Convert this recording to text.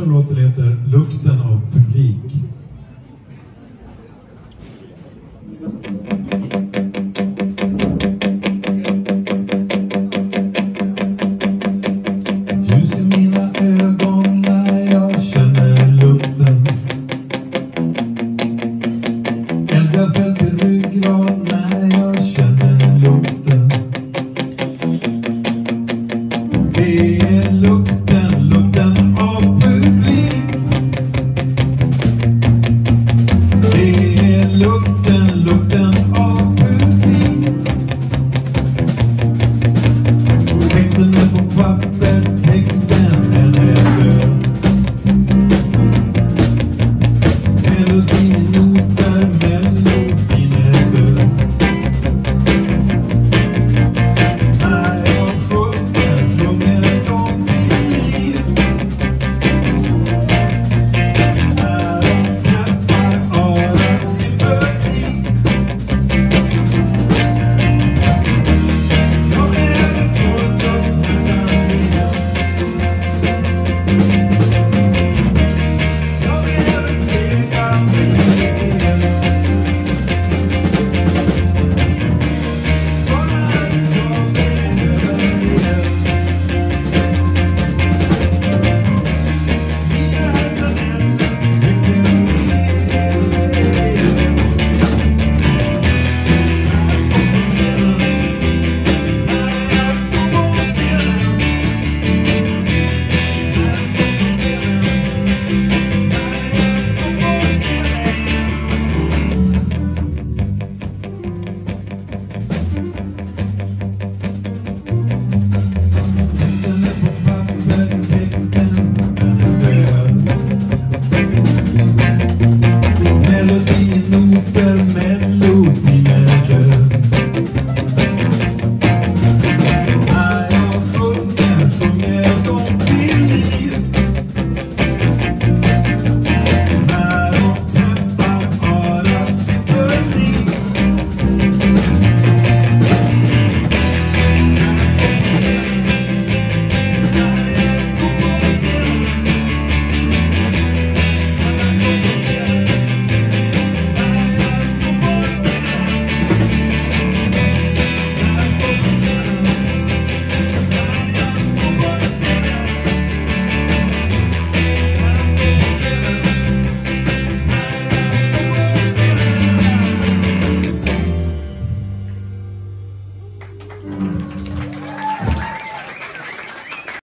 första låten heter Lukten av publik. Ljus i mina ögon när jag känner lukten. Eldafält i ryggrad när jag känner lukten. Det är lukten, lukten av publik. Det är lukten, lukten av publik. Texten är på papper, texten är död. Melodin i noten.